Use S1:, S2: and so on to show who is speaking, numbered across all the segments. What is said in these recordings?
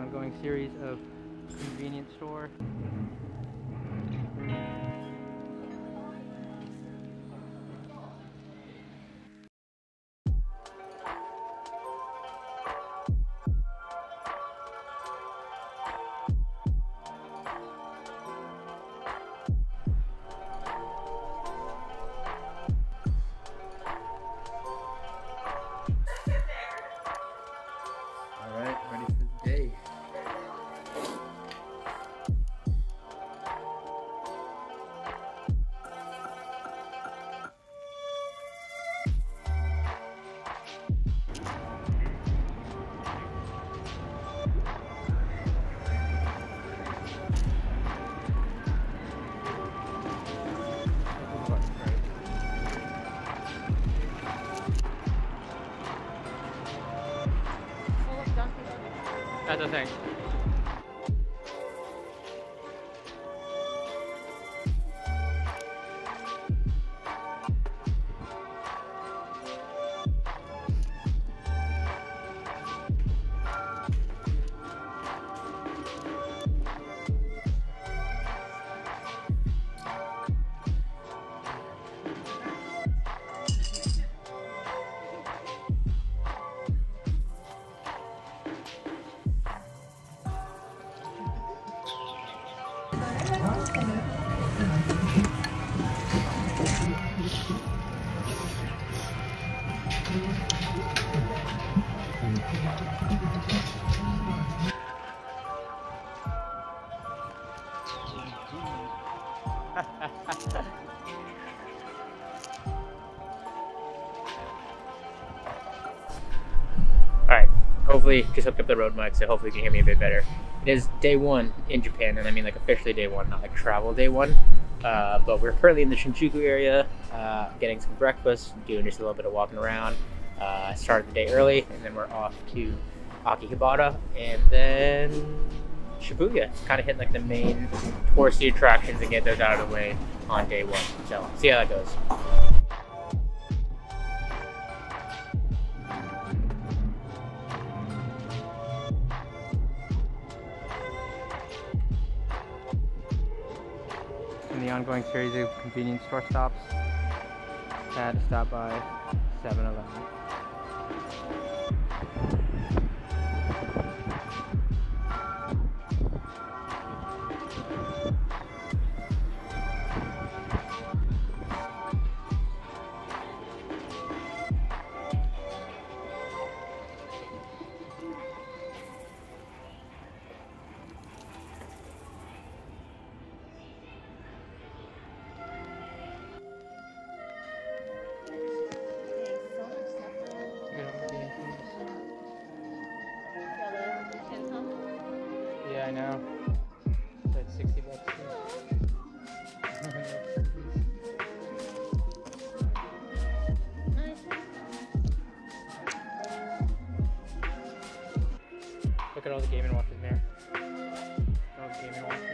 S1: ongoing series of convenience store. Alright, ready for the day. That's the thing. Alright, hopefully just hooked up the road mic, so hopefully you can hear me a bit better. It is day one in Japan, and I mean like officially day one, not like travel day one. But we're currently in the Shinjuku area, getting some breakfast, doing just a little bit of walking around. Started the day early, and then we're off to Akihibara, and then Shibuya. Kind of hitting like the main touristy attractions and get those out of the way on day one. So, see how that goes. In the ongoing series of convenience store stops, I had to stop by 7-Eleven. Yeah, I know. It's like 60 bucks. Look at all the Game & Watches there. All the Game & Watches.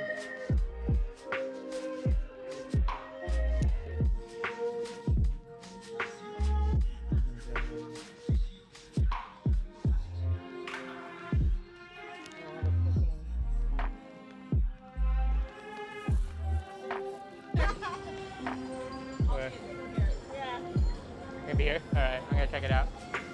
S1: Maybe here? Alright, I'm gonna check it out.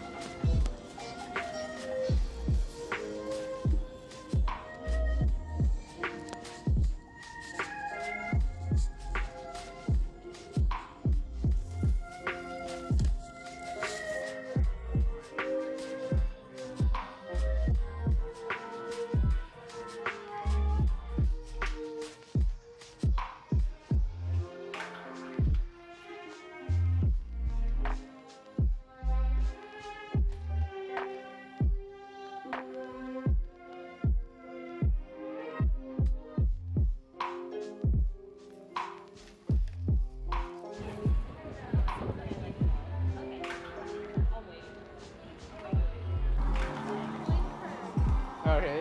S1: Alright.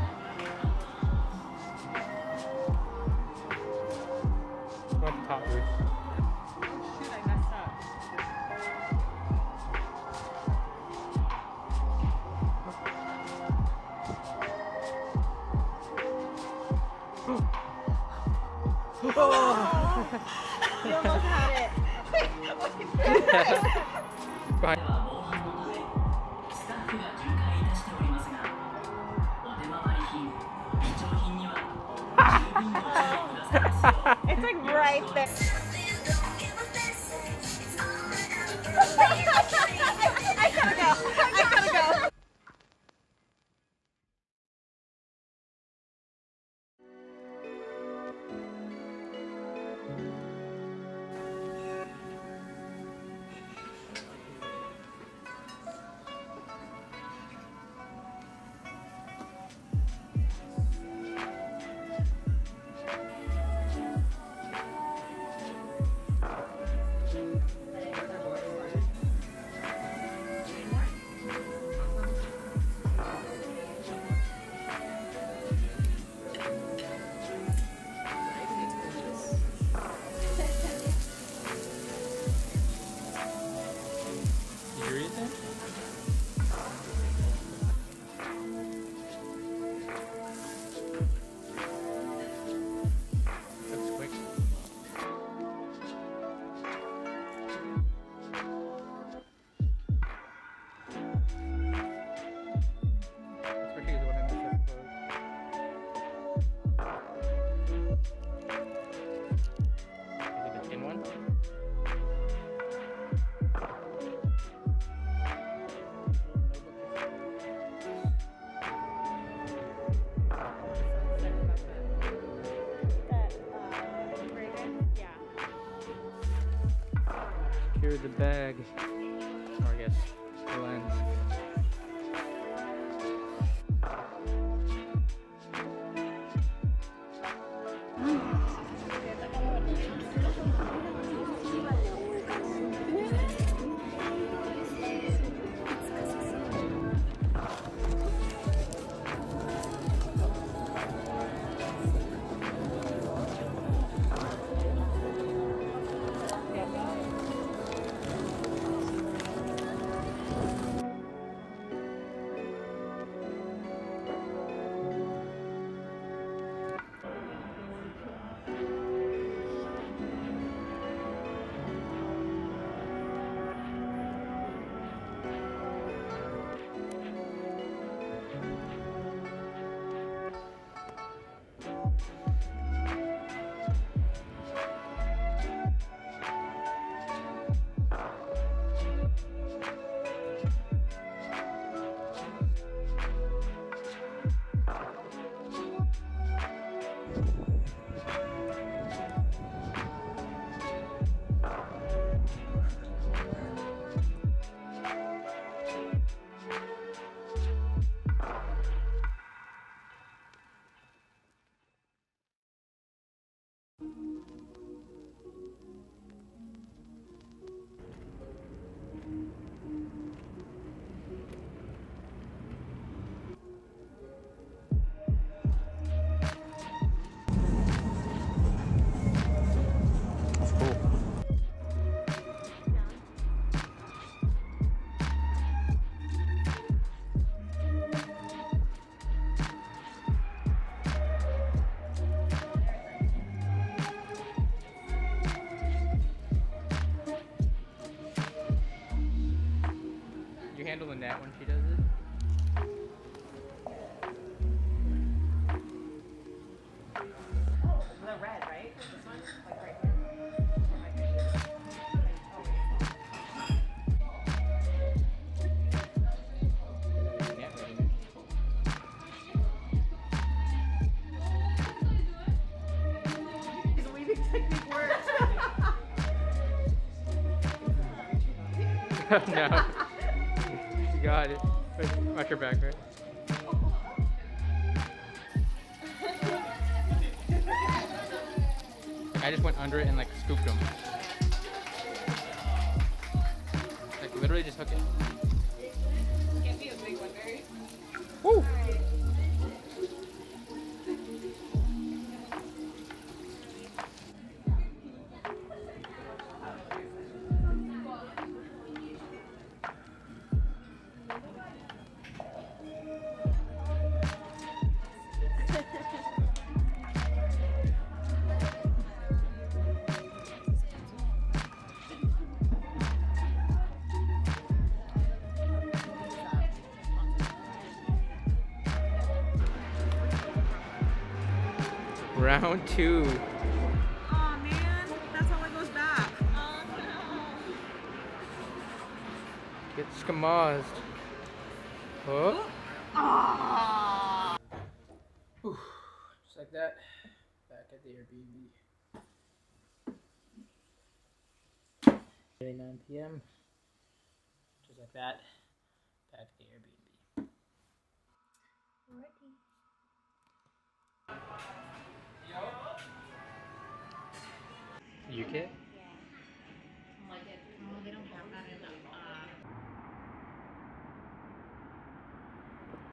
S1: What's the top roof?
S2: Oh shoot, I messed up. You almost had it.
S1: Fine.
S2: It's like right there. I gotta go. I gotta go.
S1: Here's the bag, or I guess the lens. Handling that when she does it.
S2: The red, right? This one? Like right here. His weaving technique works.
S1: No. You got it. Watch your back, right? I just went under it and like scooped them. Like literally just hook it.
S2: Can't be a big one, Barry.
S1: Woo!
S3: Round 2.
S2: Aw, man. That's how it goes back. Oh,
S3: Get skamazed. Oh. Whew. Just like that. Back at the Airbnb. 9 p.m. Just like that. Back at the Airbnb.